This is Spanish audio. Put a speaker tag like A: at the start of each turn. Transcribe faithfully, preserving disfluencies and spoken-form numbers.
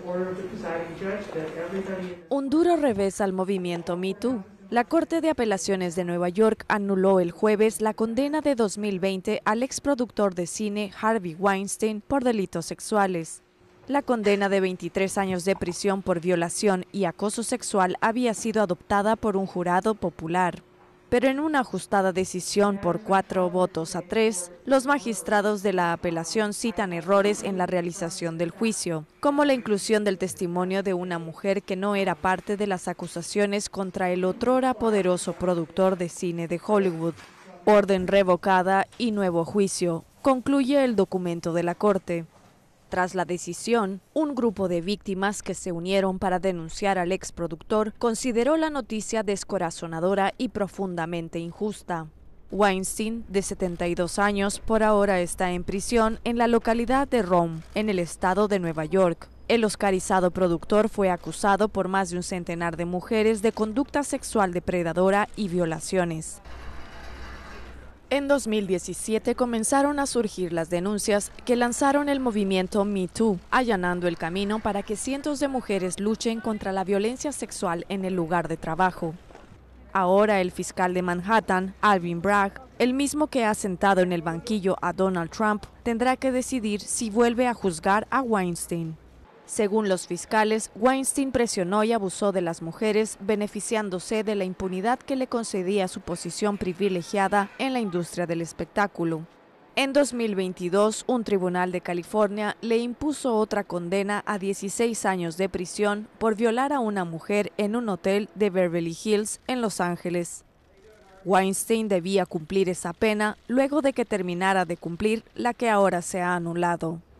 A: Un duro revés al movimiento Me Too. La Corte de Apelaciones de Nueva York anuló el jueves la condena de dos mil veinte al exproductor de cine Harvey Weinstein por delitos sexuales. La condena de veintitrés años de prisión por violación y acoso sexual había sido adoptada por un jurado popular. Pero en una ajustada decisión por cuatro votos a tres, los magistrados de la apelación citan errores en la realización del juicio, como la inclusión del testimonio de una mujer que no era parte de las acusaciones contra el otrora poderoso productor de cine de Hollywood. Orden revocada y nuevo juicio, concluye el documento de la Corte. Tras la decisión, un grupo de víctimas que se unieron para denunciar al exproductor consideró la noticia descorazonadora y profundamente injusta. Weinstein, de setenta y dos años, por ahora está en prisión en la localidad de Rome, en el estado de Nueva York. El oscarizado productor fue acusado por más de un centenar de mujeres de conducta sexual depredadora y violaciones. En dos mil diecisiete comenzaron a surgir las denuncias que lanzaron el movimiento Me Too, allanando el camino para que cientos de mujeres luchen contra la violencia sexual en el lugar de trabajo. Ahora el fiscal de Manhattan, Alvin Bragg, el mismo que ha sentado en el banquillo a Donald Trump, tendrá que decidir si vuelve a juzgar a Weinstein. Según los fiscales, Weinstein presionó y abusó de las mujeres, beneficiándose de la impunidad que le concedía su posición privilegiada en la industria del espectáculo. En dos mil veintidós, un tribunal de California le impuso otra condena a dieciséis años de prisión por violar a una mujer en un hotel de Beverly Hills, en Los Ángeles. Weinstein debía cumplir esa pena luego de que terminara de cumplir la que ahora se ha anulado.